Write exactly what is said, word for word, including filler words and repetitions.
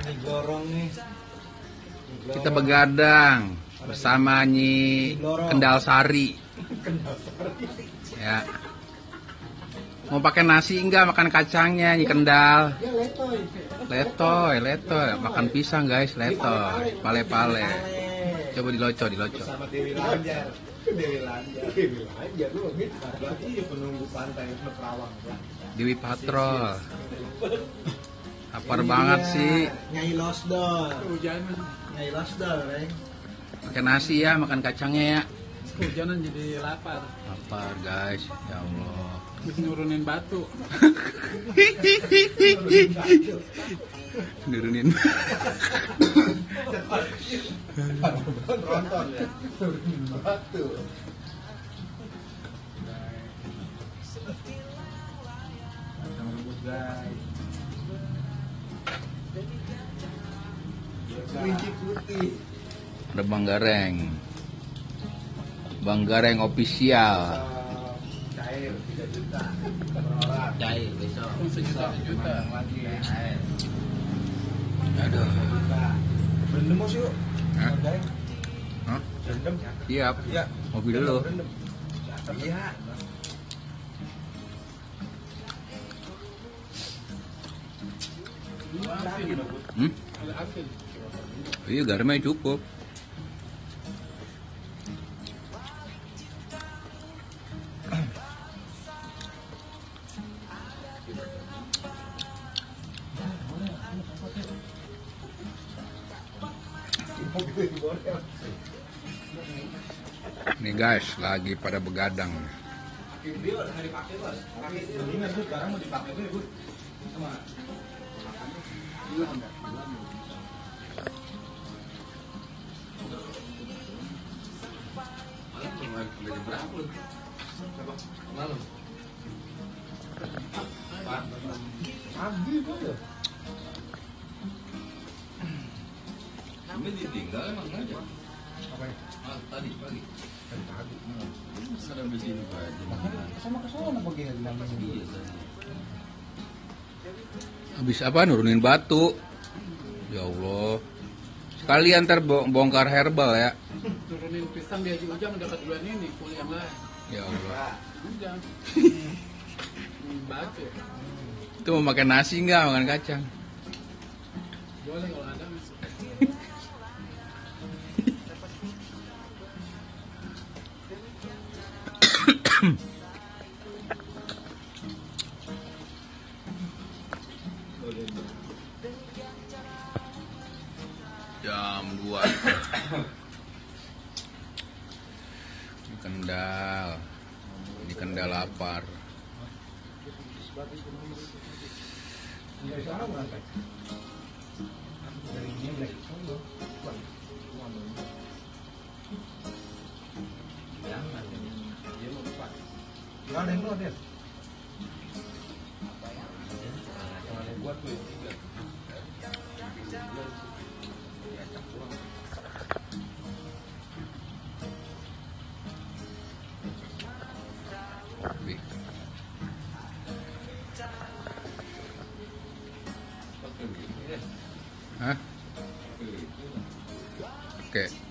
Ini gorong nih. Kita begadang bersama Nyi Kendal Sari. Ya. Mau pakai nasi enggak makan kacangnya Nyi Kendal? Ya letoy. Letoy, letoy. Makan pisang guys, letoy. Pale-pale. Coba diloco, diloco. Sama Dewi Lanjar. Dewi Lanjar. Dewi Lanjar lu berarti penunggu pantai Kerawang. Dewi Patrol. Lapar banget sih. Nyai Losdor. Kehujanan. Nyai Losdor, Reng. Pakai nasi ya, makan kacangnya ya. Kehujanan jadi lapar. Lapar guys, ya Allah. Habis nurunin batu. Nurunin. Tronton ya. Turunin batu. Sama rebus guys. Kelinci putih. Ada Bang Gareng. Bang Gareng official. Cair tiga juta per orang. Cair besok. Sejuta sejuta. Lagi. Aduh. Berendam Mas yuk. Hah? Gareng. Hah? Berendam. Siap. Iya. Ngopi dulu. Berendam. Iya. Hmm? Ada asin. Iya, garamnya cukup. Nih guys, lagi pada begadang. Mendingan tuh sekarang mau dipakai tuh ya, Bu. Sama. Pagi kok ya. Ini ditinggal emang aja. Apa ya? Ah, tadi pagi. Tadi pagi. Ada begini Pak. Sama ke sana pergi ke dalam Iya tadi. Habis apa nurunin batu. Ya Allah. Sekalian ntar bo- bongkar herbal ya. Turunin pisang di Haji Ujang dekat bulan ini. Kuliah yang lain. Ya Allah. Ujang. Hmm, batu. Itu mau makan nasi enggak makan kacang? Boleh kalau ada. Mas. Jam dua. Di Kendal. Di Kendal lapar. Dari sana berangkat. Dari Nyeblek. Jangan ada yang lo, Den. Jangan yang buat tuh. Kopi. Hah? Oke.